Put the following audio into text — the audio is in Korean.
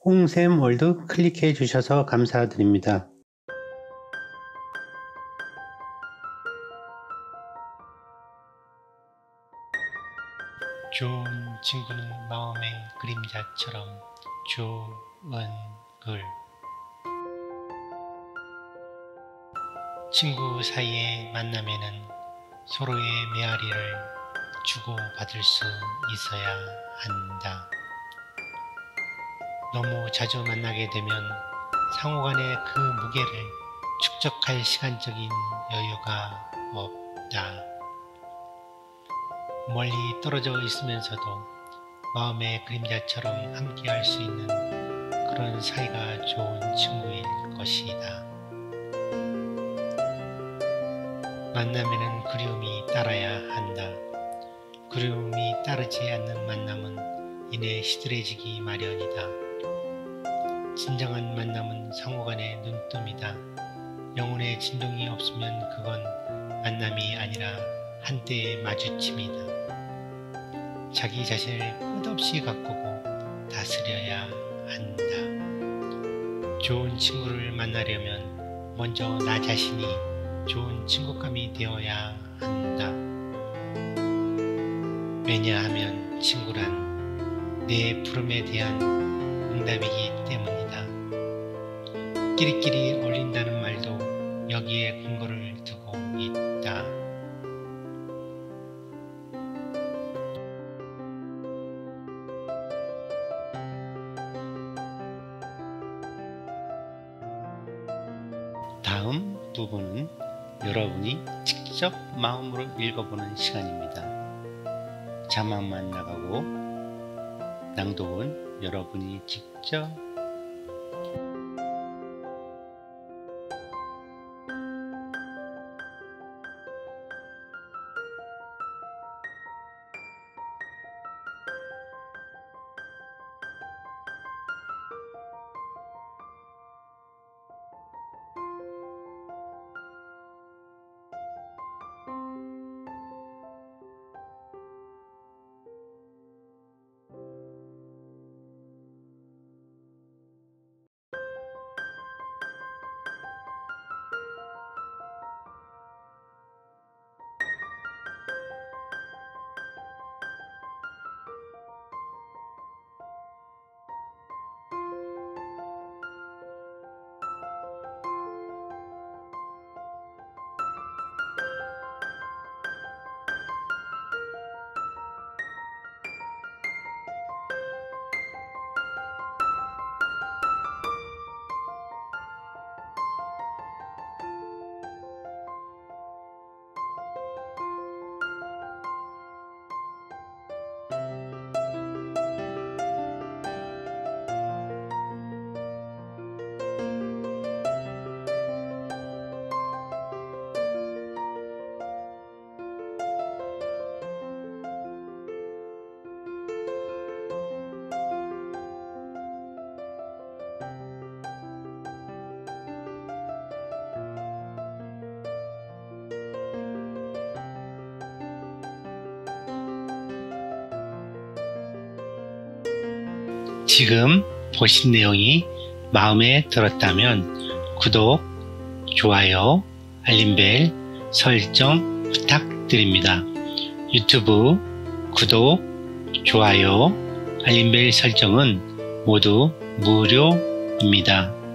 홍샘월드 클릭해 주셔서 감사드립니다. 좋은 친구는 마음의 그림자처럼 좋은 글. 친구 사이의 만남에는 서로의 메아리를 주고받을 수 있어야 한다. 너무 자주 만나게 되면 상호 간의 그 무게를 축적할 시간적인 여유가 없다. 멀리 떨어져 있으면서도 마음의 그림자처럼 함께할 수 있는 그런 사이가 좋은 친구일 것이다. 만남에는 그리움이 따라야 한다. 그리움이 따르지 않는 만남은 이내 시들해지기 마련이다. 진정한 만남은 상호간의 눈뜸이다. 영혼의 진동이 없으면 그건 만남이 아니라 한때의 마주침이다. 자기 자신을 끝없이 가꾸고 다스려야 한다. 좋은 친구를 만나려면 먼저 나 자신이 좋은 친구감이 되어야 한다. 왜냐하면 친구란 내 부름에 대한 응답이기 때문이다. 끼리끼리 어울린다는 말도 여기에 근거를 두고 있다. 다음 부분은 여러분이 직접 마음으로 읽어보는 시간입니다. 자막만 나가고 낭독은 여러분이 직접 지금 보신 내용이 마음에 들었다면 구독, 좋아요, 알림벨 설정 부탁드립니다. 유튜브 구독, 좋아요, 알림벨 설정은 모두 무료입니다.